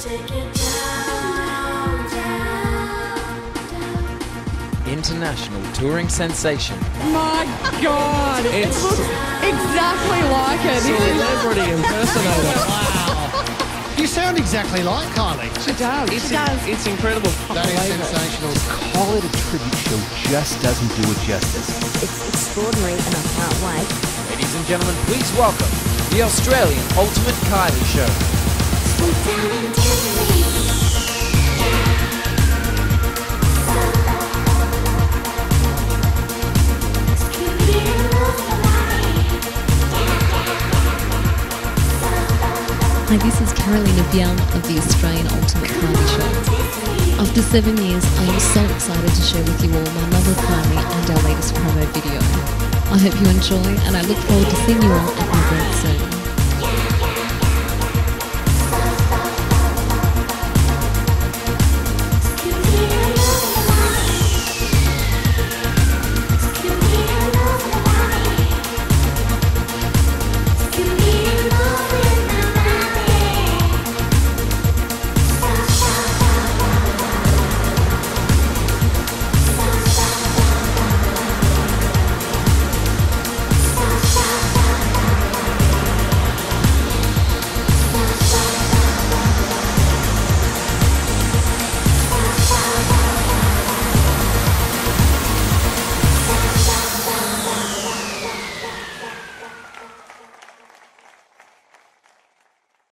International touring sensation. My God, it looks exactly like it. Celebrity impersonator. Wow. You sound exactly like Kylie. She does. It's incredible. That is sensational. Call it a tribute show just doesn't do it justice. It's extraordinary and I can't wait. Ladies and gentlemen, please welcome the Australian Ultimate Kylie Show. Hi, this is Carolina Bian of the Australian Ultimate Kylie Show. After 7 years, I am so excited to share with you all my love of Kylie and our latest promo video. I hope you enjoy, and I look forward to seeing you all at my event soon.